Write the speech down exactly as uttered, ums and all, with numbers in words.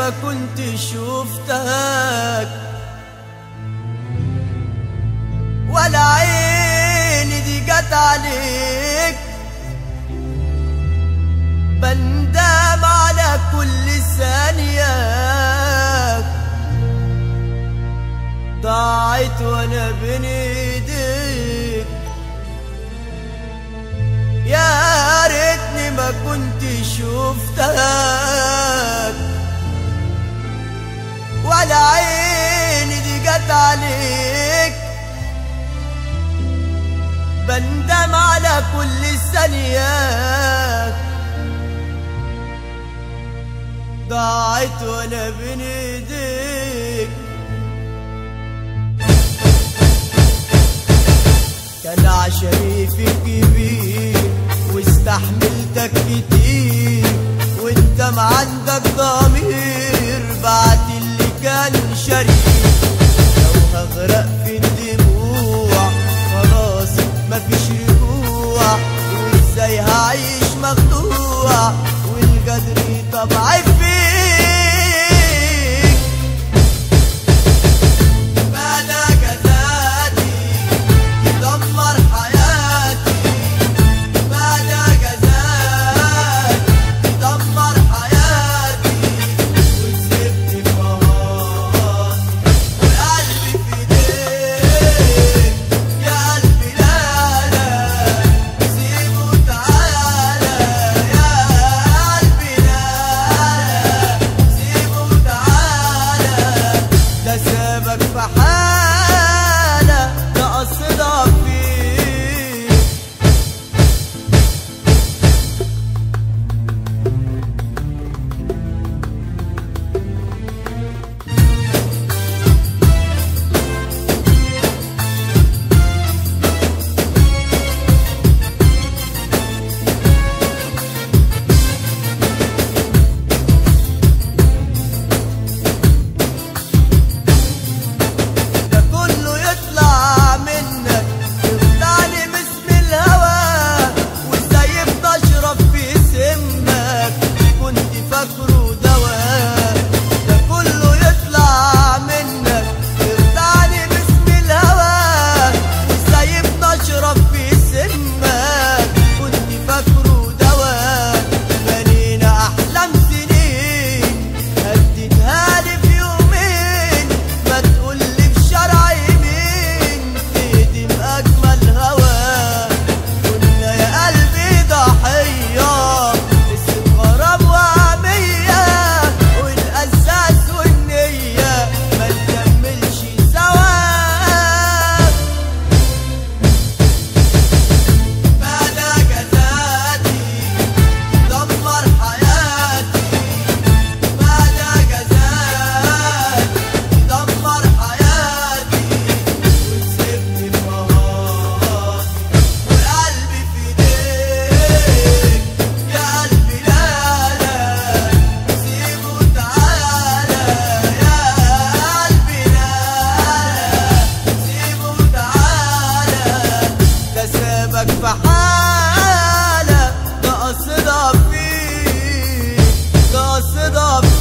ما كنت شفتك، ولا عيني دي جت عليك. بندم على كل ثانية ضاعت وانا بين ايديك. يا ريتني ما كنت شفتك، ولا عيني دي جت عليك. بندم على كل ثانية ضاعت وانا بين ايديك. كان عشمي فيك كبير واستحملتك كتير، وانت ما عندك ضمير بعد اللي كان شريك. لو هغرق في الدموع خلاص مفيش رجوع، وازاي هعيش مخدوع والقدر طبعي فيك. مدى جزاتي يدمر حياتي، مدى جزاتي يدمر حياتي. وسبت فراغ وقلبي في ايديك. يا قلبي لا لا سيبه تعالى، يا قلبي لا لا سيبه تعالى. ده سابك في حالة ده قصدها فيك. ده كله يطلع منك يخدعني باسم الهوى، وازاي بتشرب في سمك كنت فاكره دواء. ده كله يطلع منك يخدعني باسم الهوى، وازاي بتشرب في سمك كنت فاكره دواء. بنينا احلام سنين هديتها لي في يومين، ما تقولي في شرع يمين تهدم اجمل هوا. كنا يا قلبي ضحيه لسه غرام وعميه، والاساس والنيه ما نكملش سوا. مدى جزاتي دمر حياتي، مدى جزاتي دمر حياتي. وسبت فراغ وقلبي في ايديك. يا قلبي لا لا سيبه تعالى، يا قلبي لا لا سيبه تعالى. ده سابك في حالة ده قصدها فيك، ده قصدها فيك.